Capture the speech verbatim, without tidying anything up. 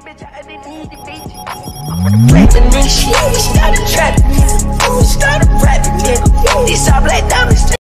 bitch, I didn't need the bitch. I'm gonna black the nigga, she always started trapping me. Always started